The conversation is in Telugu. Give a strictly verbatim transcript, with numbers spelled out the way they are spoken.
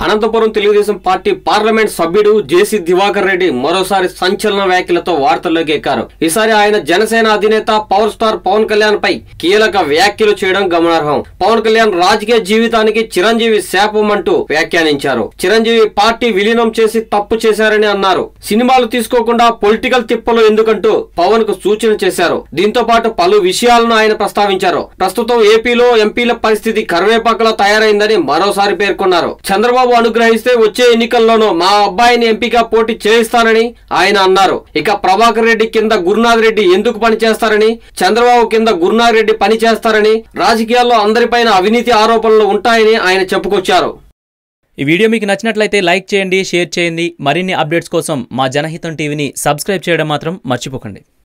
అనంతపురం తెలుగుదేశం పార్టీ పార్లమెంట్ సభ్యుడు జేసీ దివాకర్ రెడ్డి మరోసారి సంచలన వ్యాఖ్యలతో వార్తల్లోకి ఎక్కారు. ఈసారి ఆయన జనసేన అధినేత పవర్ స్టార్ పవన్ కళ్యాణ్ పై కీలక వ్యాఖ్యలు చేయడం గమనార్హం. పవన్ కళ్యాణ్ రాజకీయ జీవితానికి చిరంజీవి శాపం అంటూ వ్యాఖ్యానించారు. చిరంజీవి పార్టీ విలీనం చేసి తప్పు చేశారని అన్నారు. సినిమాలు తీసుకోకుండా పొలిటికల్ తిప్పలు ఎందుకంటూ పవన్ కు సూచన చేశారు. దీంతో పాటు పలు విషయాలను ఆయన ప్రస్తావించారు. ప్రస్తుతం ఏపీలో ఎంపీల పరిస్థితి కరివేపాకలా తయారైందని మరోసారి పేర్కొన్నారు. చంద్రబాబు అనుగ్రహిస్తే వచ్చే ఎన్నికల్లోనూ మా అబ్బాయిని ఎంపీగా పోటీ చేయిస్తానని ఆయన అన్నారు. ఇక ప్రభాకర్ రెడ్డి కింద గురునాథ్ రెడ్డి ఎందుకు పనిచేస్తారని, చంద్రబాబు కింద గురునాథ్ రెడ్డి పనిచేస్తారని, రాజకీయాల్లో అందరిపైన అవినీతి ఆరోపణలు ఉంటాయని ఆయన చెప్పుకొచ్చారు. ఈ వీడియో మీకు నచ్చినట్లయితే లైక్ చేయండి, షేర్ చేయండి. మరిన్ని అప్డేట్స్ కోసం మా జనహితం టీవీని సబ్స్క్రైబ్ చేయడం మాత్రం మర్చిపోకండి.